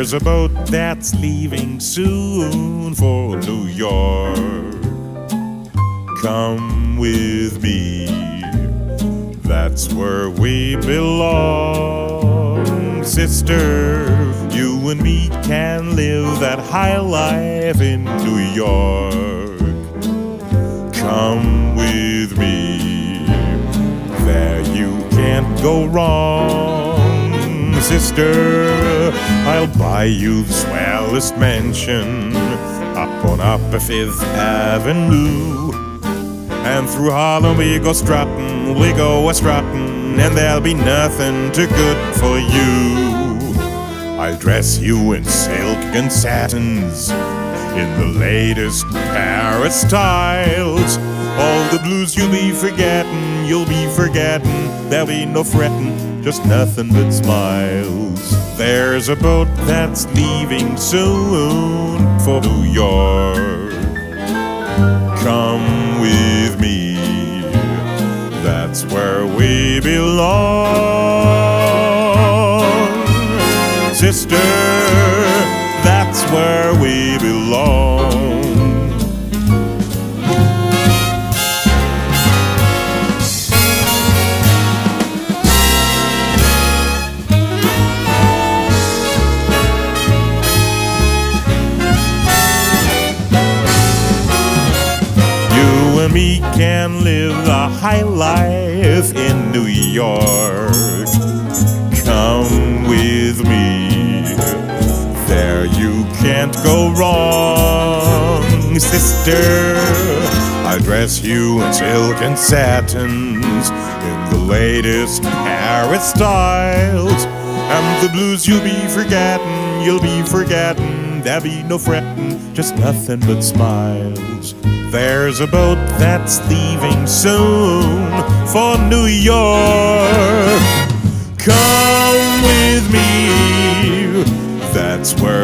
There's a boat that's leaving soon for New York. Come with me, that's where we belong. Sister, you and me can live that high life in New York. Come with me, there you can't go wrong. Sister, I'll buy you the swellest mansion up on Upper Fifth Avenue. And through Harlem we go strutting, we go a-strutting, and there'll be nothing too good for you. I'll dress you in silk and satins, in the latest Paris styles. All the blues you'll be forgetting, there'll be no fretting, just nothing but smiles. There's a boat that's leaving soon for New York. Come with me, that's where we belong. Sister, that's where we belong. We can live a high life in New York. Come with me, there you can't go wrong. Sister, I dress you in silk and satins, in the latest Paris styles. And the blues you'll be forgetting, there'll be no fretting, just nothing but smiles. There's a boat that's leaving soon for New York. Come with me, that's where